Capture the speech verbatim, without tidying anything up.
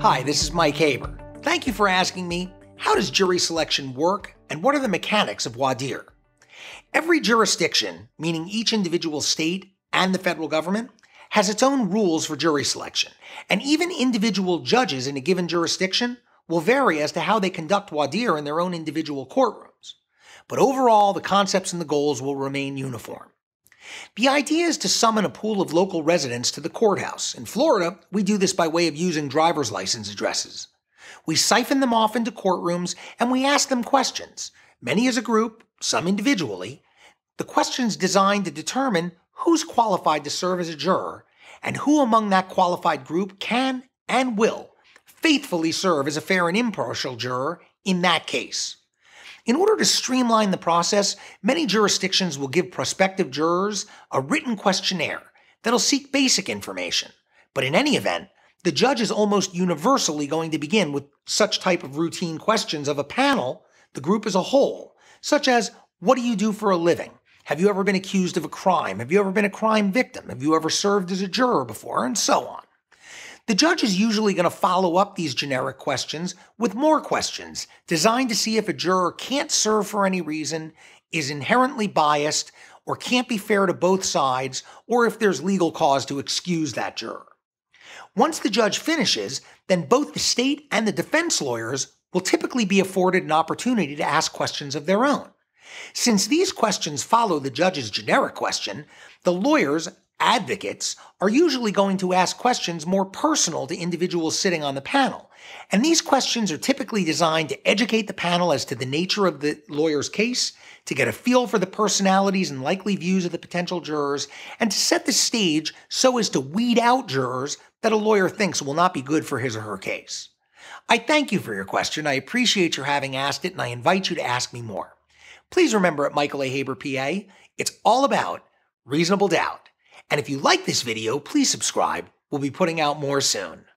Hi, this is Mike Haber. Thank you for asking me, how does jury selection work and what are the mechanics of voir dire? Every jurisdiction, meaning each individual state and the federal government, has its own rules for jury selection, and even individual judges in a given jurisdiction will vary as to how they conduct voir dire in their own individual courtrooms. But overall, the concepts and the goals will remain uniform. The idea is to summon a pool of local residents to the courthouse. In Florida, we do this by way of using driver's license addresses. We siphon them off into courtrooms and we ask them questions, many as a group, some individually. The questions designed to determine who's qualified to serve as a juror and who among that qualified group can and will faithfully serve as a fair and impartial juror in that case. In order to streamline the process, many jurisdictions will give prospective jurors a written questionnaire that'll seek basic information. But in any event, the judge is almost universally going to begin with such type of routine questions of a panel, the group as a whole, such as, what do you do for a living? Have you ever been accused of a crime? Have you ever been a crime victim? Have you ever served as a juror before? And so on. The judge is usually going to follow up these generic questions with more questions designed to see if a juror can't serve for any reason, is inherently biased, or can't be fair to both sides, or if there's legal cause to excuse that juror. Once the judge finishes, then both the state and the defense lawyers will typically be afforded an opportunity to ask questions of their own. Since these questions follow the judge's generic question, the lawyers, advocates, are usually going to ask questions more personal to individuals sitting on the panel. And these questions are typically designed to educate the panel as to the nature of the lawyer's case, to get a feel for the personalities and likely views of the potential jurors, and to set the stage so as to weed out jurors that a lawyer thinks will not be good for his or her case. I thank you for your question. I appreciate your having asked it, and I invite you to ask me more. Please remember at Michael A. Haber P A, it's all about reasonable doubt. And if you like this video, please subscribe. We'll be putting out more soon.